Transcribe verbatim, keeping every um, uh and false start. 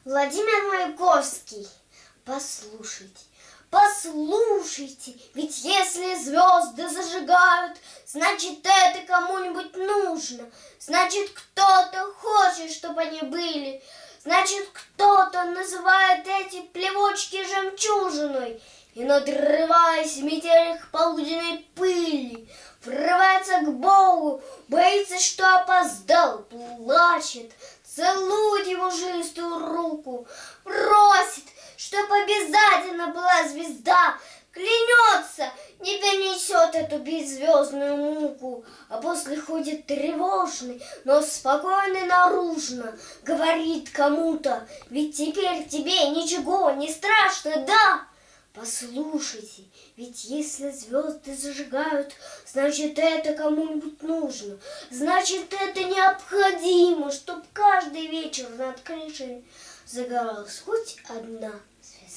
Владимир Маяковский, послушайте, послушайте, ведь если звезды зажигают, значит, это кому-нибудь нужно, значит, кто-то хочет, чтобы они были, значит, кто-то называет эти плевочки жемчужиной и, надрываясь в метелях полуденной пыли, врывается к Богу, боится, что опоздал, плачет, целует его жилистую руку, просит, чтоб обязательно была звезда, клянется, не перенесет эту беззвездную муку, а после ходит тревожный, но спокойный наружно, говорит кому-то, ведь теперь тебе ничего не страшно, да? Послушайте, ведь если звезды зажигают, значит, это кому-нибудь нужно, значит, это необходимо, чтоб каждый вечер над крышей загоралась хоть одна звезда.